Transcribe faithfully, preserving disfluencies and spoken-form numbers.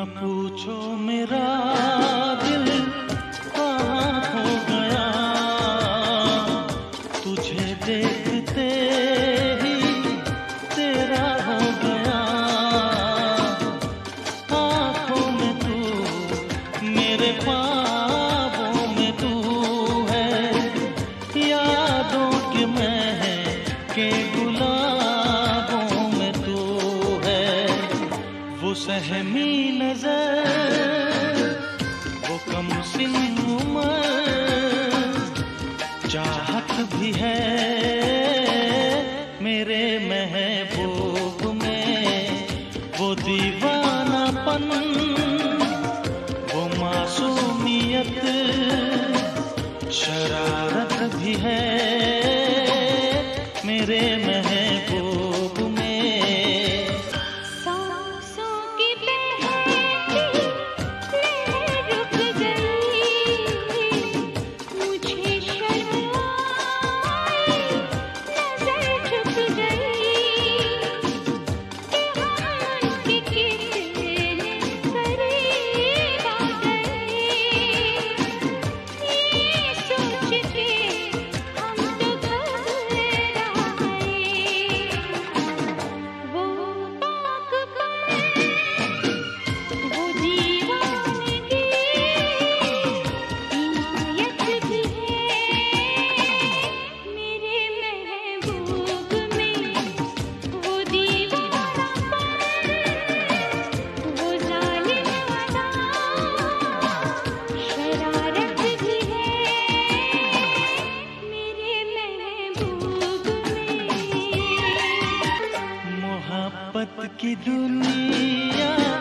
न पूछो मेरा दिल कहाँ खो गया, तुझे देखते ही तेरा हो गया। आँखों में तू, मेरे ख्वाबों में तू है, यादों के महके गुलाबों में तू है। वो सहमी नजर, वो कम सिन उम्र, चाहत भी है मेरे महबूब में। वो दीवानापन, वो मासूमियत, शरारत भी है मेरे महबूब में। मोहब्बत की दुनिया